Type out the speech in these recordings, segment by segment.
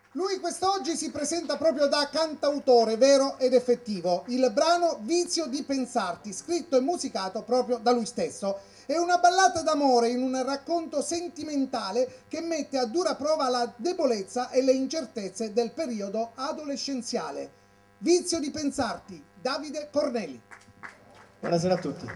Lui quest'oggi si presenta proprio da cantautore vero ed effettivo. Il brano Vizio di pensarti, scritto e musicato proprio da lui stesso, è una ballata d'amore in un racconto sentimentale che mette a dura prova la debolezza e le incertezze del periodo adolescenziale. Vizio di pensarti, Davide Corneli. Buonasera a tutti.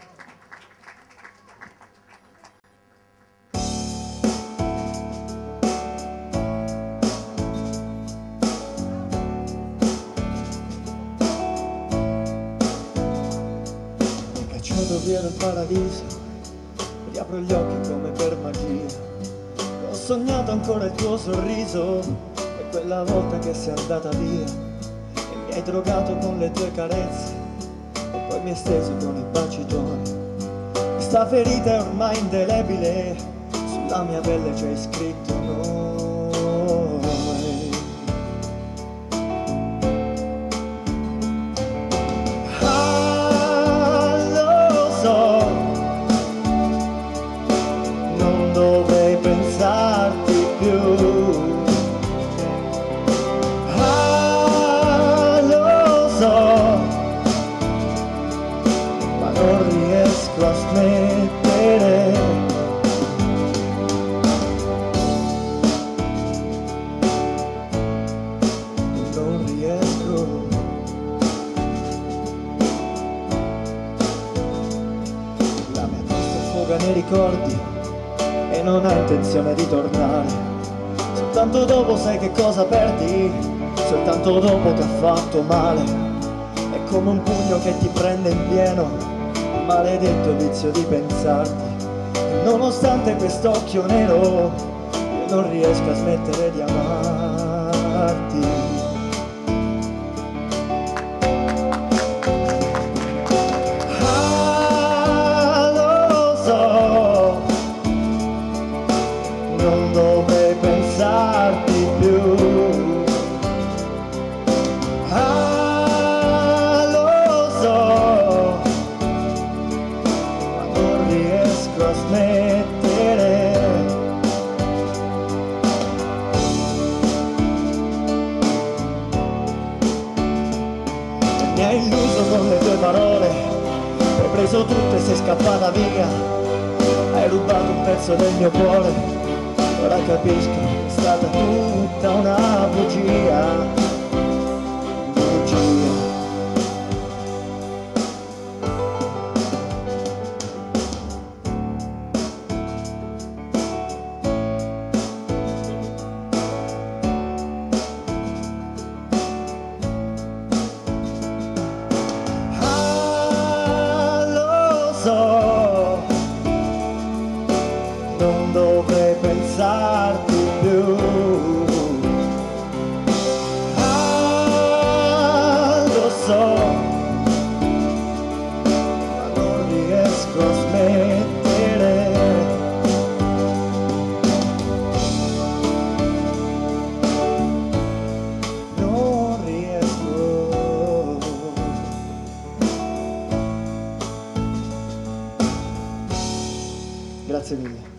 Cacciato via dal paradiso, riapro gli occhi come per magia. Ho sognato ancora il tuo sorriso e quella volta che sei andata via e mi hai drogato con le tue carezze e poi mi hai steso con i baci tuoi. Questa ferita è ormai indelebile, sulla mia pelle c'hai scritto noi. Ah, lo so, non dovrei pensarti più. Ah, lo so, ma non riesco a smettere. Non riesco. La mia testa sfoga nei ricordi e non ha intenzione di tornare. Soltanto dopo sai che cosa perdi, soltanto dopo che ha fatto male. È come un pugno che ti prende in pieno, maledetto vizio di pensarti. E nonostante quest'occhio nero, io non riesco a smettere di amarti. Ah, lo so, non dovrei pensarti più. Ah, lo so, ma non riesco a smettere. Mi hai illuso con le tue parole, hai preso tutto e sei scappata via. Hai rubato un pezzo del mio cuore, ora capisco che è stata tutta una bugia. Bugia. Ah, lo so, non dovrei pensarti più. Ah, lo so, ma non riesco a smettere. Non riesco. Grazie mille.